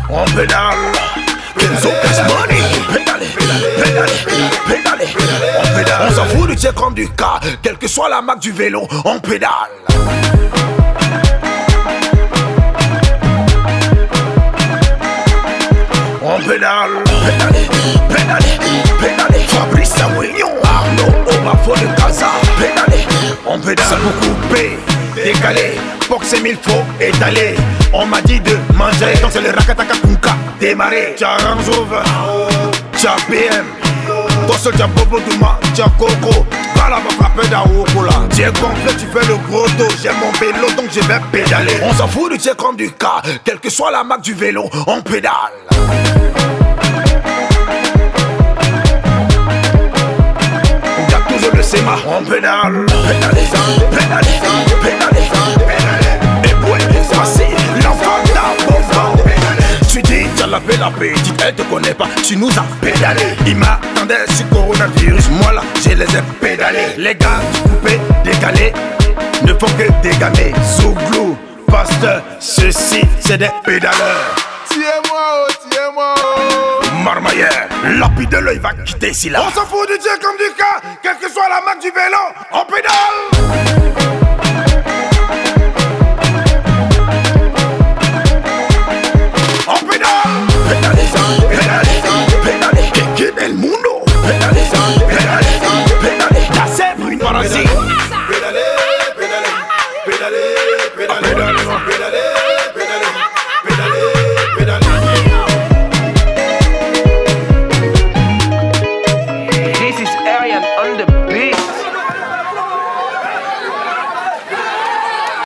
On pédale. Kenzo cash money. Pédale, pédale, pédale. On pédale. On s'en fout du tiers comme du cas. Quelle que soit la marque du vélo, on pédale. On pédale, pédale, pédale, pédale. Fabrice Samuignon, Arnaud, Omafo de Casa. Pédale, on pédale. C'est beaucoup coupé, décalé. Pour que c'est mille faut étaler. On m'a dit de manger, donc c'est le Rakataka Kunka. Démarrer, t'as Range Rover, t'as BM. Toi seul t'as Bobo Douma, t'as Coco. Pas là, va frapper d'Aokola. T'es complet, tu fais le gros dos. J'ai mon vélo, donc je vais pédaler. On s'en fout du tiers comme du cas. Quelle que soit la marque du vélo, on pédale. Le SEMA, on pédale, pédale, pédale, pédale, pédale. Et ouais, voici l'enfant d'Abomba. Tu dis, t'as la petite, elle te connaît pas, tu nous as pédalé. Il m'attendait sur coronavirus, moi là, je les ai pédalés. Les gars, coupés, décalés, ne font que dégamer. Zouglou, pasteur, ceci, c'est des pédaleurs. Tiens-moi, oh, tiens-moi, oh. Marmaillère, lapide l'œil va quitter ici là. On s'en fout du Dieu comme du cas, quelle que soit la marque du vélo, on pédale.